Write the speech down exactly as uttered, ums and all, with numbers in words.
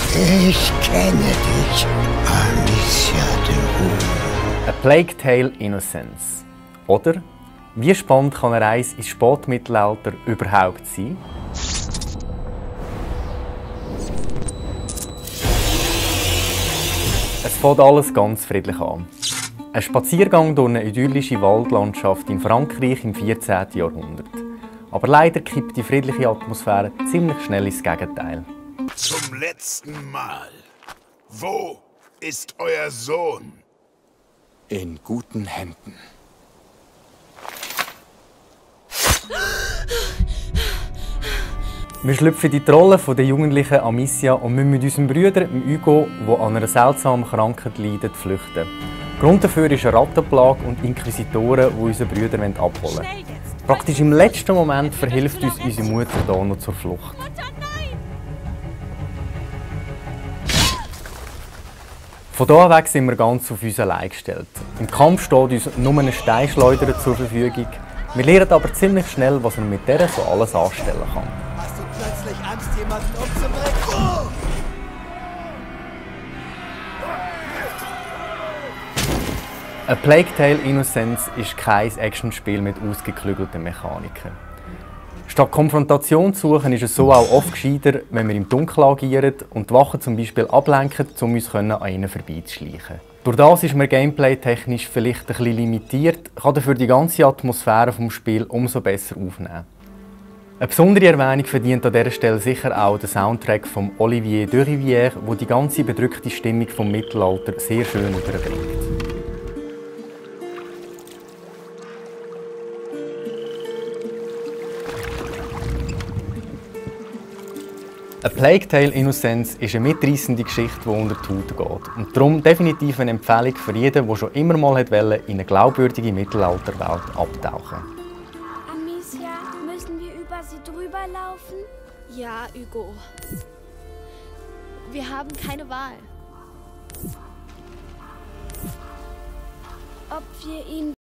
Ich kenne dich, Amicia de Rune. A Plague Tale: Innocence. Oder? Wie spannend kann eine Reise ins Spätmittelalter überhaupt sein? Es fängt alles ganz friedlich an. Ein Spaziergang durch eine idyllische Waldlandschaft in Frankreich im vierzehnten Jahrhundert. Aber leider kippt die friedliche Atmosphäre ziemlich schnell ins Gegenteil. Zum letzten Mal. Wo ist euer Sohn? In guten Händen. Wir schlüpfen in die Rolle der jugendlichen Amicia und müssen mit unserem Bruder, Hugo, der an einer seltsamen Krankheit leidet, flüchten. Grund dafür ist eine Rattenplage und Inquisitoren, die unsere Brüder abholen wollen. Praktisch im letzten Moment verhilft uns unsere Mutter hier noch zur Flucht. Von hier weg sind wir ganz auf uns allein gestellt. Im Kampf steht uns nur eine Steinschleuder zur Verfügung. Wir lernen aber ziemlich schnell, was man mit der so alles anstellen kann. Hast du plötzlich Angst, jemanden umzubringen? Oh! A Plague Tale: Innocence ist kein Actionspiel mit ausgeklügelten Mechaniken. Statt Konfrontation zu suchen, ist es so auch oft gescheiter, wenn wir im Dunkeln agieren und die Wachen zum Beispiel ablenken, um uns an ihnen vorbeizuschleichen. Durch das ist man gameplay-technisch vielleicht ein bisschen limitiert, kann dafür die ganze Atmosphäre des Spiels umso besser aufnehmen. Eine besondere Erwähnung verdient an dieser Stelle sicher auch der Soundtrack von Olivier Derivière, der die ganze bedrückte Stimmung des Mittelalters sehr schön überbringt. A Plague Tale: Innocence ist eine mitreissende Geschichte, die unter die Haut geht. Und darum definitiv eine Empfehlung für jeden, der schon immer mal wollte, in eine glaubwürdige Mittelalterwelt abtauchen. Amicia, müssen wir über sie drüber laufen? Ja, Hugo. Wir haben keine Wahl. Ob wir ihn